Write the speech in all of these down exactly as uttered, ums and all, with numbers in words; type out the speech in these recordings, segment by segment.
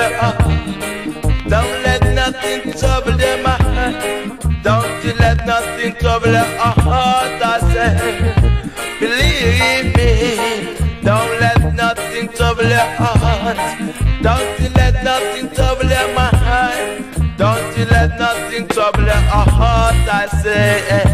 your heart. Don't let nothing trouble your mind. Don't you let nothing trouble your heart, I say. Believe me, don't let nothing trouble your heart. Don't you let nothing trouble your mind. Don't you let nothing trouble your heart, I say.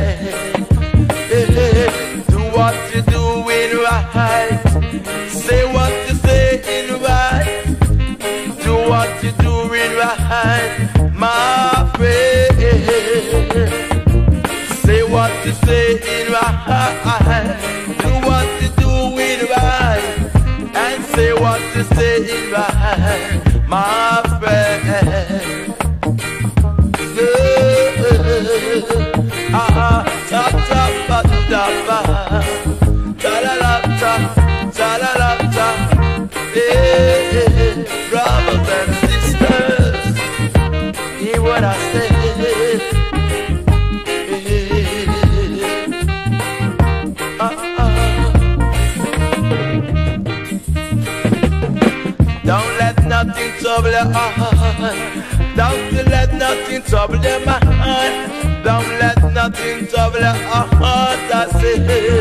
Do what you doing right. Say what you say in right. Do what you doing right, my friend. Say what you say in right. Do what you doing right. And say what you say in right, my friend. Ah, tap tap tap tap, ta la la ta, ta la la ta. Hey, brothers and sisters, hear what I say. Ah, ah. Don't let nothing trouble your heart. Don't you let nothing trouble your mind. Don't let nothing trouble your heart, I say.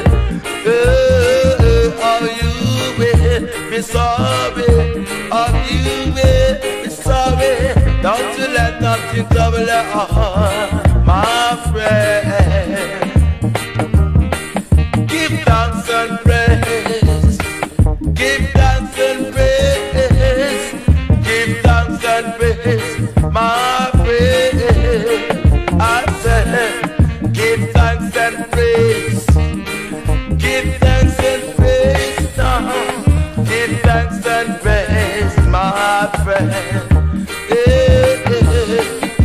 Oh, oh, you will be sorry. Oh, you will be sorry. Don't you let nothing trouble your heart, my friend. Give thanks and praise. Give thanks and praise. Give thanks and praise, my friend. I said, give thanks and praise. Give thanks and praise now. Give thanks and praise, my friend. Hey, hey, hey.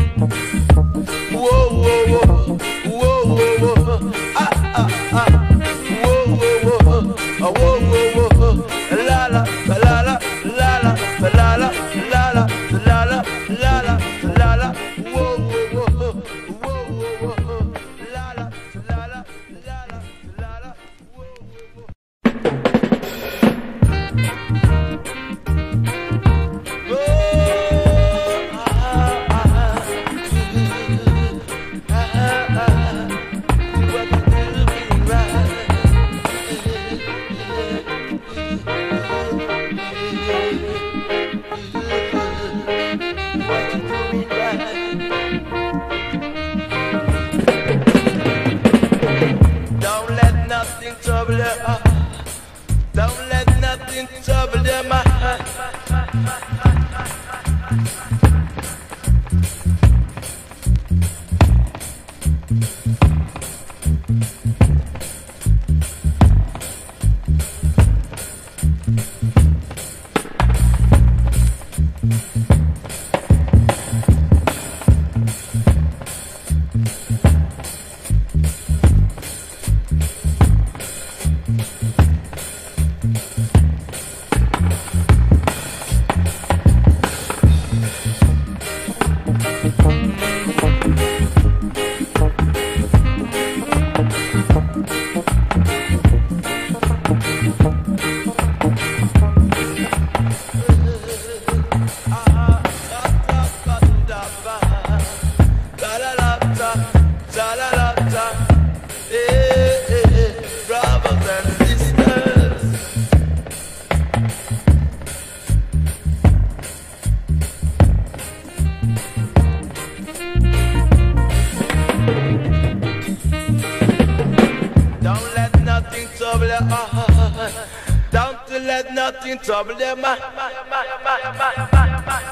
Whoa, whoa, whoa. Whoa, whoa, whoa. Ah, ah, ah. Whoa, whoa, whoa. Ah, whoa, whoa, whoa. La la, la la, la la, la la, la la, la la, la la, la. Whoa, whoa, whoa. Whoa, whoa, whoa. La la, la la, la la, la la. Whoa, whoa, whoa. Don't let nothing trouble your heart. Don't let nothing trouble your mind. Don't let nothing trouble your mind.